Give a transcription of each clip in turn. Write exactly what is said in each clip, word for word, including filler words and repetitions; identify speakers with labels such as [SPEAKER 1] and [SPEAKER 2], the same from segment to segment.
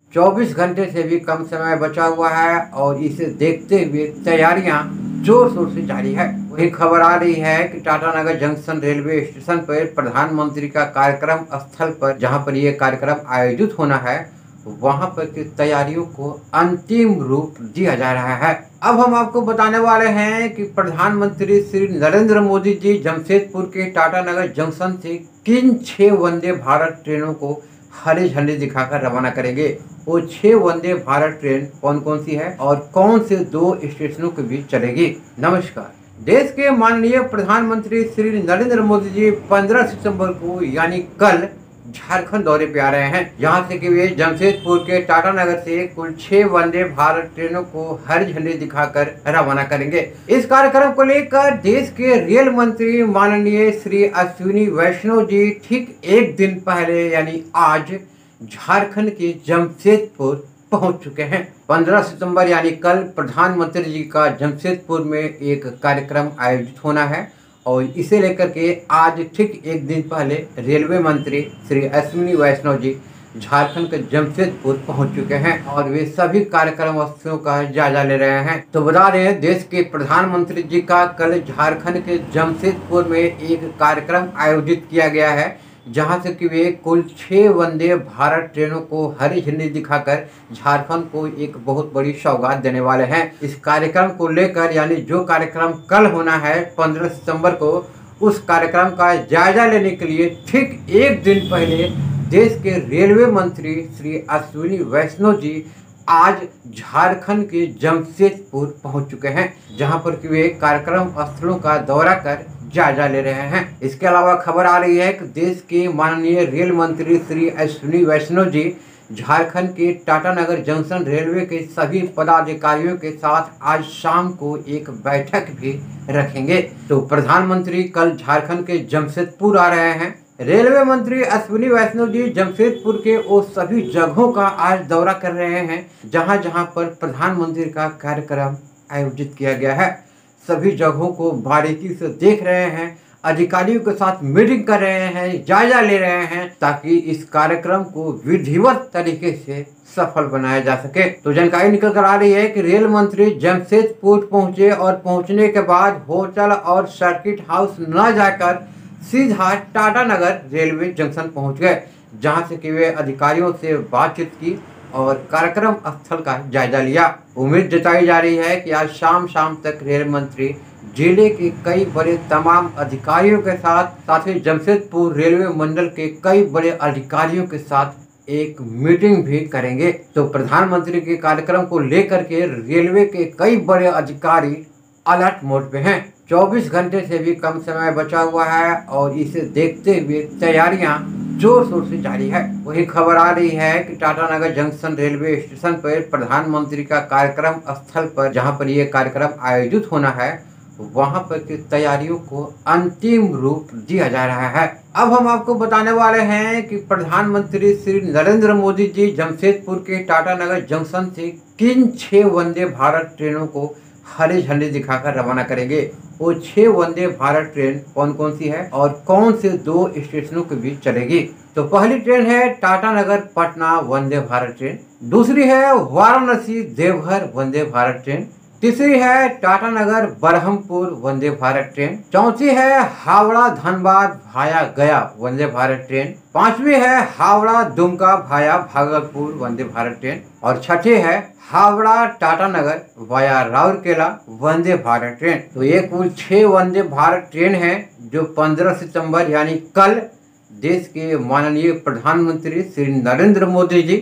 [SPEAKER 1] चौबीस घंटे से भी कम समय बचा हुआ है और इसे देखते हुए तैयारियां जोर शोर से जारी है। वही खबर आ रही है कि Tatanagar junction railway station पर प्रधानमंत्री का कार्यक्रम स्थल पर, जहां पर यह कार्यक्रम आयोजित होना है, वहां पर की तैयारियों को अंतिम रूप दिया जा रहा है। अब हम आपको बताने वाले हैं कि प्रधानमंत्री श्री नरेंद्र मोदी जी जमशेदपुर के टाटा नगर जंक्शन से किन छह वंदे भारत ट्रेनों को हरी झंडी दिखाकर रवाना करेंगे। वो छह वंदे भारत ट्रेन कौन कौन सी है और कौन से दो स्टेशनों के बीच चलेगी। नमस्कार। देश के माननीय प्रधानमंत्री श्री नरेंद्र मोदी जी पंद्रह सितंबर को यानी कल झारखंड दौरे पे आ रहे हैं, जहां से कि वे जमशेदपुर के टाटा नगर से कुल छह वंदे भारत ट्रेनों को हरी झंडी दिखाकर रवाना करेंगे। इस कार्यक्रम को लेकर देश के रेल मंत्री माननीय श्री अश्विनी वैष्णव जी ठीक एक दिन पहले यानी आज झारखंड के जमशेदपुर पहुंच चुके हैं। पंद्रह सितंबर यानी कल प्रधानमंत्री जी का जमशेदपुर में एक कार्यक्रम आयोजित होना है और इसे लेकर के आज ठीक एक दिन पहले रेलवे मंत्री श्री अश्विनी वैष्णव जी झारखंड के जमशेदपुर पहुंच चुके हैं और वे सभी कार्यक्रम स्थलों का जायजा ले रहे हैं। तो बता रहे हैं, देश के प्रधानमंत्री जी का कल झारखंड के जमशेदपुर में एक कार्यक्रम आयोजित किया गया है, जहां से कि वे कुल छह वंदे भारत ट्रेनों को हरी झंडी दिखाकर झारखंड को एक बहुत बड़ी सौगात देने वाले हैं। इस कार्यक्रम को लेकर यानी जो कार्यक्रम कल होना है पंद्रह सितंबर को, उस कार्यक्रम का जायजा लेने के लिए ठीक एक दिन पहले देश के रेलवे मंत्री श्री अश्विनी वैष्णव जी आज झारखंड के जमशेदपुर पहुंच चुके हैं, जहां पर कि वे कार्यक्रम स्थलों का दौरा कर जायजा ले रहे हैं। इसके अलावा खबर आ रही है कि देश के माननीय रेल मंत्री श्री अश्विनी वैष्णव जी झारखंड के टाटा नगर जंक्शन रेलवे के सभी पदाधिकारियों के साथ आज शाम को एक बैठक भी रखेंगे। तो प्रधानमंत्री कल झारखंड के जमशेदपुर आ रहे हैं। रेलवे मंत्री अश्विनी वैष्णव जी जमशेदपुर के वो सभी जगहों का आज दौरा कर रहे हैं जहां जहां पर प्रधानमंत्री का कार्यक्रम आयोजित किया गया है। सभी जगहों को बारीकी से देख रहे हैं, अधिकारियों के साथ मीटिंग कर रहे हैं, जायजा ले रहे हैं, ताकि इस कार्यक्रम को विधिवत तरीके से सफल बनाया जा सके। तो जानकारी निकल कर आ रही है कि रेल मंत्री जमशेदपुर पहुंचे और पहुंचने के बाद होटल और सर्किट हाउस न जाकर सीधा टाटा नगर रेलवे जंक्शन पहुंच गए, जहां से कि वे अधिकारियों से बातचीत की और कार्यक्रम स्थल का जायजा लिया। उम्मीद जताई जा रही है कि आज शाम शाम तक रेल मंत्री जिले के कई बड़े तमाम अधिकारियों के साथ साथ ही जमशेदपुर रेलवे मंडल के कई बड़े अधिकारियों के साथ एक मीटिंग भी करेंगे। तो प्रधानमंत्री के कार्यक्रम को लेकर के रेलवे के कई बड़े अधिकारी अलर्ट मोड पे हैं। चौबीस घंटे से भी कम समय बचा हुआ है और इसे देखते हुए तैयारियां जोर शोर से जारी है। वही खबर आ रही है कि Tatanagar junction railway station पर प्रधानमंत्री का कार्यक्रम स्थल पर, जहां पर यह कार्यक्रम आयोजित होना है, वहां पर की तैयारियों को अंतिम रूप दिया जा रहा है। अब हम आपको बताने वाले हैं कि प्रधानमंत्री श्री नरेंद्र मोदी जी जमशेदपुर के टाटा नगर जंक्शन से किन छह वंदे भारत ट्रेनों को हरी झंडी दिखाकर रवाना करेंगे। वो छह वंदे भारत ट्रेन कौन कौन सी है और कौन से दो स्टेशनों के बीच चलेगी। तो पहली ट्रेन है टाटा नगर पटना वंदे भारत ट्रेन, दूसरी है वाराणसी देवघर वंदे भारत ट्रेन, तीसरी है टाटा नगर बरहमपुर वंदे भारत ट्रेन, चौथी है हावड़ा धनबाद भाया गया वंदे भारत ट्रेन, पांचवी है हावड़ा दुमका भाया भागलपुर वंदे भारत ट्रेन और छठी है Howrah Tatanagar via Rourkela Vande Bharat train. तो ये कुल छह वंदे भारत ट्रेन है जो पंद्रह सितंबर यानी कल देश के माननीय प्रधानमंत्री श्री नरेंद्र मोदी जी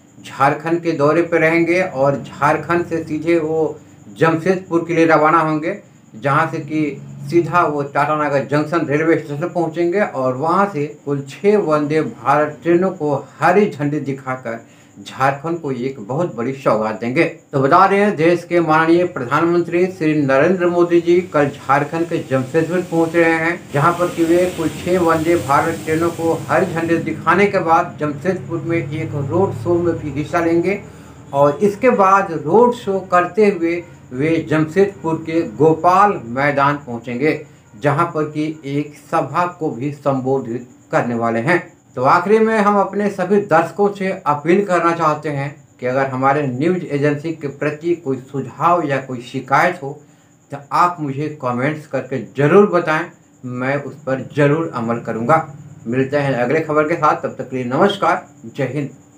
[SPEAKER 1] झारखंड के दौरे पर रहेंगे और झारखंड से सीधे वो जमशेदपुर के लिए रवाना होंगे, जहां से कि सीधा वो Tatanagar junction railway station पहुंचेंगे और वहां से कुल छह वंदे भारत ट्रेनों को हरी झंडी दिखाकर झारखंड को एक बहुत बड़ी सौगात देंगे। तो बता रहे हैं, देश के माननीय प्रधानमंत्री श्री नरेंद्र मोदी जी कल झारखंड के जमशेदपुर पहुंच रहे हैं, जहां पर कि वे कुल छह वंदे भारत ट्रेनों को हरी झंडी दिखाने के बाद जमशेदपुर में एक रोड शो में भी हिस्सा लेंगे और इसके बाद रोड शो करते हुए वे जमशेदपुर के गोपाल मैदान पहुंचेंगे, जहां पर कि एक सभा को भी संबोधित करने वाले हैं। तो आखिरी में हम अपने सभी दर्शकों से अपील करना चाहते हैं कि अगर हमारे न्यूज़ एजेंसी के प्रति कोई सुझाव या कोई शिकायत हो तो आप मुझे कमेंट्स करके ज़रूर बताएं, मैं उस पर ज़रूर अमल करूंगा। मिलते हैं अगले खबर के साथ, तब तक के लिए नमस्कार, जय हिंद।